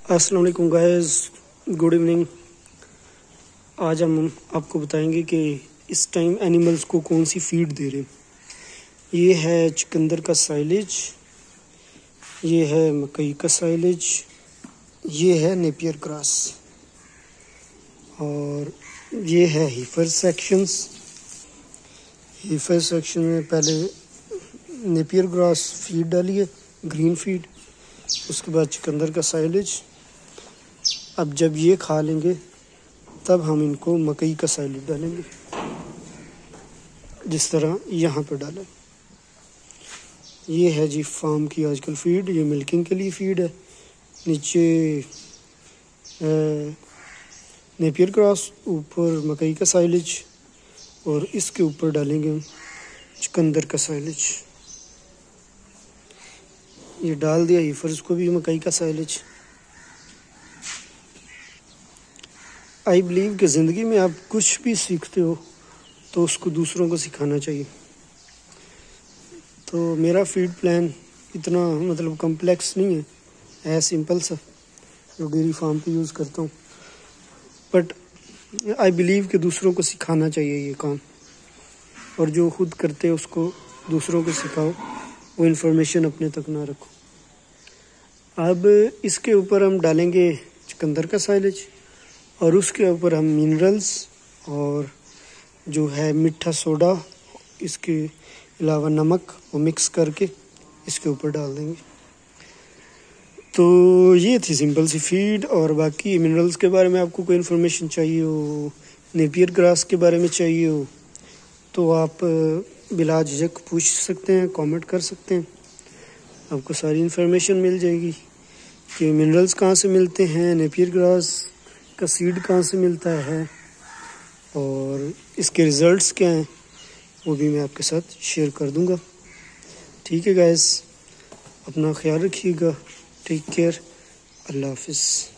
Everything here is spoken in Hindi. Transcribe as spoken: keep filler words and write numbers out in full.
अस्सलाम वालेकुम गाइस, गुड इवनिंग। आज हम आपको बताएंगे कि इस टाइम एनिमल्स को कौन सी फीड दे रहे हैं। ये है चुकंदर का साइलेज, ये है मकई का साइलेज, ये है नेपियर ग्रास और ये है हीफर सेक्शंस। हीफर सेक्शन में पहले नेपियर ग्रास फीड डाली है, ग्रीन फीड, उसके बाद चुकंदर का साइलेज। अब जब ये खा लेंगे तब हम इनको मकई का साइलेज डालेंगे, जिस तरह यहाँ पर डालें। ये है जी फार्म की आजकल फीड, ये मिल्किंग के लिए फीड है। नीचे नेपियर ग्रास, ऊपर मकई का साइलेज और इसके ऊपर डालेंगे हम चुकंदर का साइलेज। ये डाल दिया हीफर्स को भी मकई का साइलेज। आई बिलीव कि ज़िंदगी में आप कुछ भी सीखते हो तो उसको दूसरों को सिखाना चाहिए। तो मेरा फीड प्लान इतना मतलब कम्प्लेक्स नहीं है, है सिंपल सा, जो डेयरी फार्म पे यूज़ करता हूँ। बट आई बिलीव कि दूसरों को सिखाना चाहिए ये काम, और जो खुद करते हैं उसको दूसरों को सिखाओ, वो इन्फॉर्मेशन अपने तक ना रखो। अब इसके ऊपर हम डालेंगे चुकंदर का साइलेज और उसके ऊपर हम मिनरल्स और जो है मीठा सोडा, इसके अलावा नमक, वो मिक्स करके इसके ऊपर डाल देंगे। तो ये थी सिंपल सी फीड। और बाकी मिनरल्स के बारे में आपको कोई इन्फॉर्मेशन चाहिए हो, नेपियर ग्रास के बारे में चाहिए हो, तो आप बिला झिझक पूछ सकते हैं, कमेंट कर सकते हैं। आपको सारी इन्फॉर्मेशन मिल जाएगी कि मिनरल्स कहाँ से मिलते हैं, नेपियर ग्रास का सीड कहाँ से मिलता है और इसके रिज़ल्ट्स क्या हैं, वो भी मैं आपके साथ शेयर कर दूंगा। ठीक है गाइस, अपना ख्याल रखिएगा। टेक केयर, अल्लाह हाफिज़।